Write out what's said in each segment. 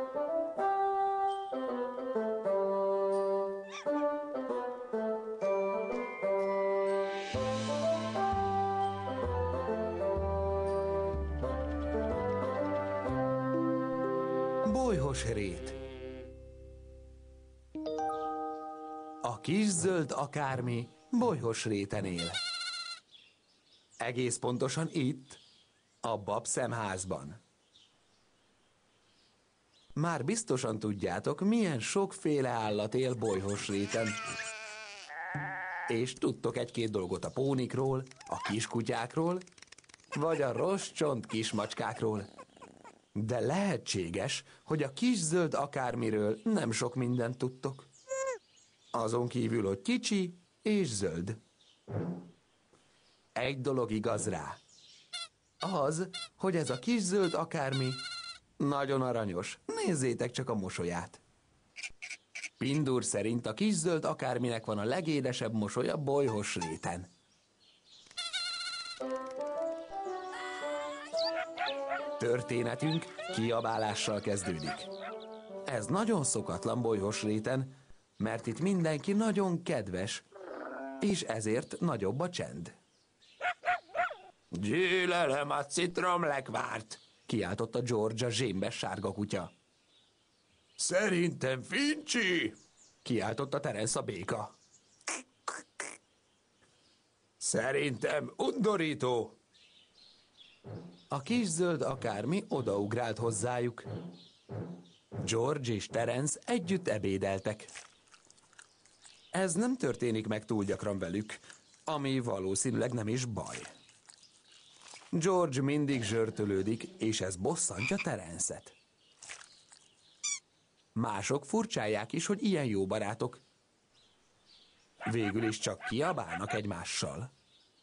Bolyhosrét. A kis zöld akármi Bolyhosréten él. Egész pontosan itt, a babszemházban. Már biztosan tudjátok, milyen sokféle állat él Bolyhosréten. És tudtok egy-két dolgot a pónikról, a kiskutyákról, vagy a rossz csont kismacskákról. De lehetséges, hogy a kis zöld akármiről nem sok mindent tudtok. Azon kívül, hogy kicsi és zöld. Egy dolog igaz rá. Az, hogy ez a kis zöld akármi nagyon aranyos. Nézzétek csak a mosolyát. Pindur szerint a kis zöld akárminek van a legédesebb mosolya Bolyhosréten. Történetünk kiabálással kezdődik. Ez nagyon szokatlan Bolyhosréten, mert itt mindenki nagyon kedves, és ezért nagyobb a csend. Gyűlölöm a citromlekvárt, kiáltotta George a zsémbes sárga kutya. Szerintem fincsi, kiáltotta Terence a béka. Szerintem undorító. A kis zöld akármi odaugrált hozzájuk. George és Terence együtt ebédeltek. Ez nem történik meg túl gyakran velük, ami valószínűleg nem is baj. George mindig zsörtölődik, és ez bosszantja Terence-et. Mások furcsálják is, hogy ilyen jó barátok. Végül is csak kiabálnak egymással.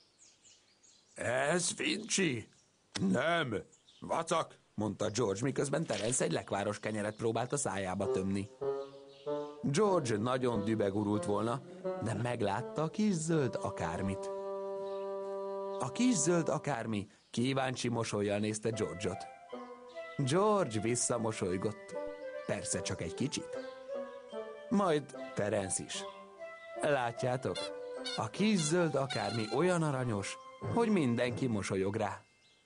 Ez fincsi? Nem, vacak, mondta George, miközben Terence egy lekváros kenyeret próbált a szájába tömni. George nagyon dübegurult volna, de meglátta a kis zöld akármit. A kis zöld akármi kíváncsi mosollyal nézte George-ot. George visszamosolygott, persze csak egy kicsit. Majd Terence is. Látjátok, a kis zöld akármi olyan aranyos, hogy mindenki mosolyog rá.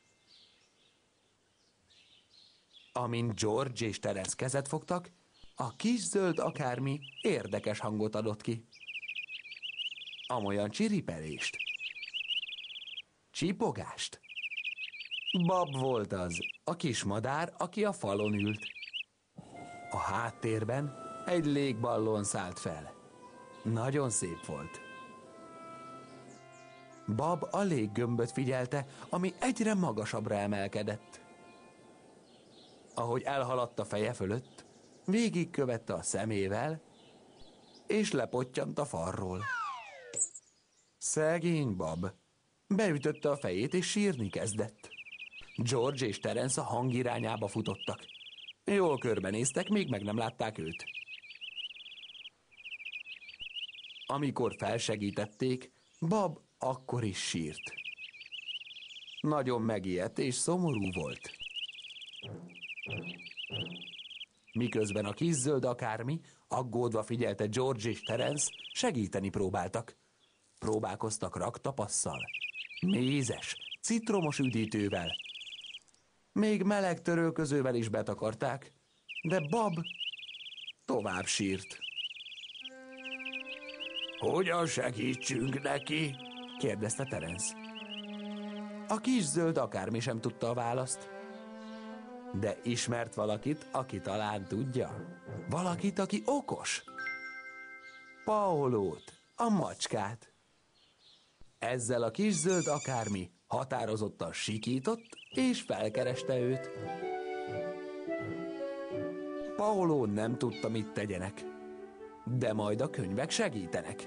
Amint George és Terence kezet fogtak, a kis zöld akármi érdekes hangot adott ki. Amolyan csiripelést. Csipogást. Bab volt az, a kis madár, aki a falon ült. A háttérben egy légballon szállt fel. Nagyon szép volt. Bab a léggömböt figyelte, ami egyre magasabbra emelkedett. Ahogy elhaladt a feje fölött, végigkövette a szemével, és lepottyant a falról. Szegény Bab. Beütötte a fejét, és sírni kezdett. George és Terence a hang irányába futottak. Jól körbenéztek, még meg nem látták őt. Amikor felsegítették, Bab akkor is sírt. Nagyon megijedt és szomorú volt. Miközben a kis zöld akármi aggódva figyelte George és Terence, segíteni próbáltak. Próbálkoztak raktapasszal, mézes, citromos üdítővel. Még meleg törölközővel is betakarták, de Bab tovább sírt. Hogyan segítsünk neki? kérdezte Terence. A kis zöld akármi sem tudta a választ. De ismert valakit, aki talán tudja. Valakit, aki okos. Paolót, a macskát. Ezzel a kis zöld akármi határozottan sikított, és felkereste őt. Paoló nem tudta, mit tegyenek, de majd a könyvek segítenek.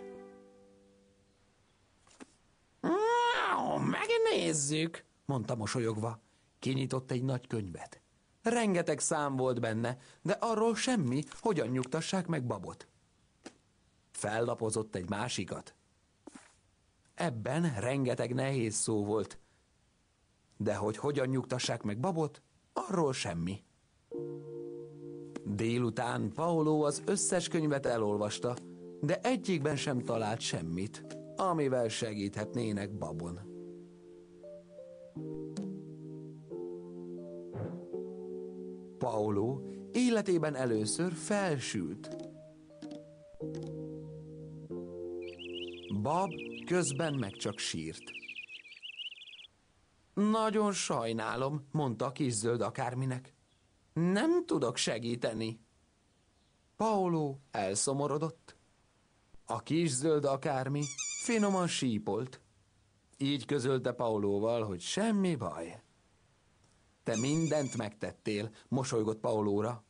Megnézzük, mondta mosolyogva. Kinyitott egy nagy könyvet. Rengeteg szám volt benne, de arról semmi, hogyan nyugtassák meg Babot. Fellapozott egy másikat. Ebben rengeteg nehéz szó volt, de hogy hogyan nyugtassák meg Babot, arról semmi. Délután Paolo az összes könyvet elolvasta, de egyikben sem talált semmit, amivel segíthetnének Babon. Paolo életében először felsült. Bab közben meg csak sírt. Nagyon sajnálom, mondta a kis zöld akárminek. Nem tudok segíteni. Paolo elszomorodott. A kis zöld akármi finoman sípolt. Így közölte Paolóval, hogy semmi baj. Te mindent megtettél, mosolygott Paolóra.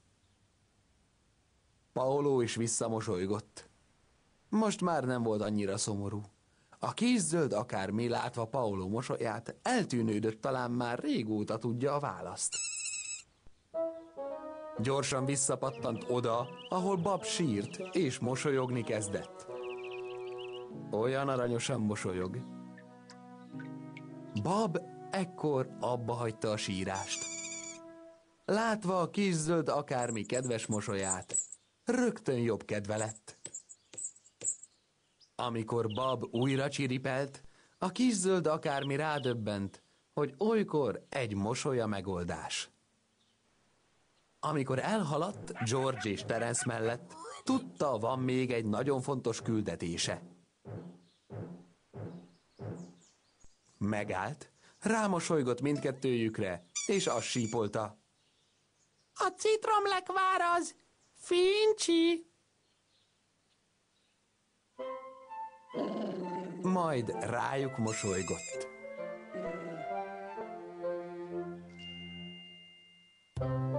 Paolo is visszamosolygott. Most már nem volt annyira szomorú. A kis zöld akármi látva Paolo mosolyát eltűnődött, talán már régóta tudja a választ. Gyorsan visszapattant oda, ahol Bab sírt, és mosolyogni kezdett. Olyan aranyosan mosolyog. Bab ekkor abba hagyta a sírást. Látva a kis zöld akármi kedves mosolyát, rögtön jobb kedve lett. Amikor Bab újra csiripelt, a kis zöld akármi rádöbbent, hogy olykor egy mosoly a megoldás. Amikor elhaladt George és Terence mellett, tudta, van még egy nagyon fontos küldetése. Megállt, rámosolygott mindkettőjükre, és azt sípolta. A citromlekvár az fincsi. Majd rájuk mosolygott.